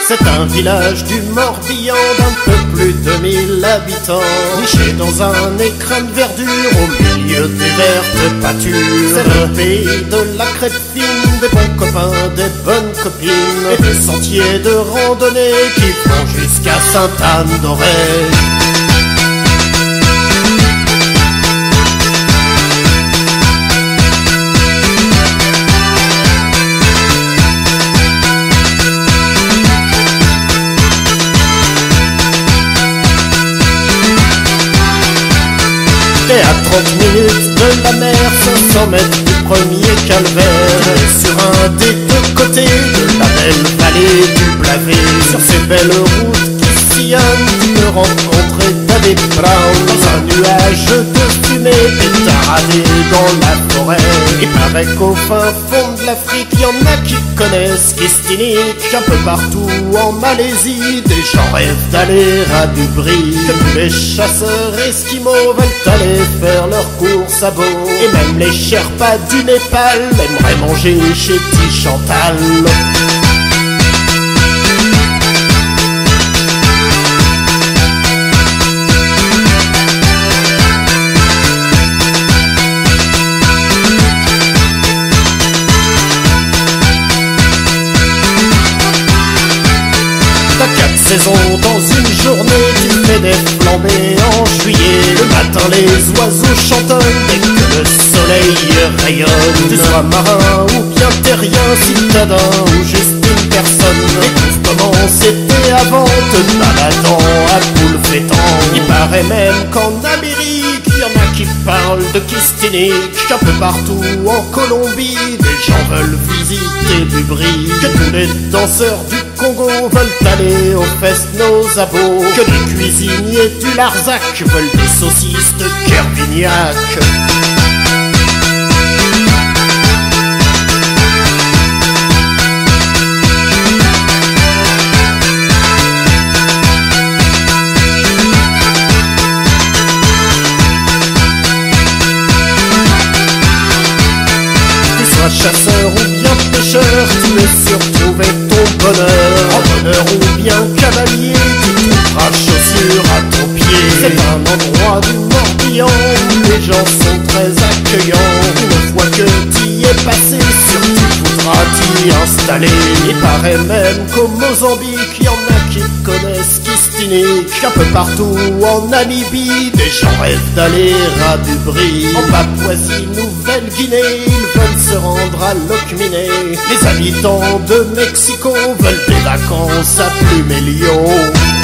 C'est un village du Morbihan d'un peu plus de 1000 habitants, niché dans un écrin de verdure au milieu des vertes pâtures. C'est le pays de la crêpe fine, des bons copains, des bonnes copines, et des sentiers de randonnée qui vont jusqu'à Sainte-Anne-d'Auray. Et à 30 minutes de la mer, 500 mètres du premier calvaire, sur un des deux côtés de la belle vallée du Blavet. Sur ces belles routes qui sillonnent, tu peux rencontrer David Brown dans un nuage de fumée pétaradé dans la forêt. Il paraît qu'au fin fond de l'Afrique, y en a qui connaissent Kistinik. Un peu partout en Malaisie, des gens rêvent d'aller à Dubry. Que tous les chasseurs esquimaux veulent aller faire leur course à Beau. Et même les Sherpas du Népal aimeraient manger chez Petit Chantal. Saison dans une journée, tu fais des flambées en juillet. Le matin les oiseaux chantonnent dès que le soleil rayonne. Tu sois marin ou bien terrien, citadin ou juste une personne, découvre comment c'était avant te baladant à poule fêtant. Il paraît même qu'en Amérique, y en a qui parlent de Kistinik. Un peu partout en Colombie, des gens veulent visiter Dubry. Que tous les danseurs du Congo veulent aller au Fest-Nos à Beau. Que les cuisiniers du Larzac veulent des saucisses de Kervignac. Tu sois chasseur ou bien pêcheur, tu es sûr de trouver ton bonheur. En bonheur ou bien cavalier, tu trouveras chaussures à ton pied. C'est un endroit du Morbihan où les gens sont très accueillants. Une fois que tu y es passé, surtout voudras t'y installer. Il paraît même qu'au Mozambique, y en a qui connaissent Kistinik. Un peu partout en Namibie, des gens rêvent d'aller à Dubry. En Papouasie-Nouvelle-Guinée, ils veulent se rendre à Locminé. Les habitants de Mexico veulent des vacances à Pluméliau.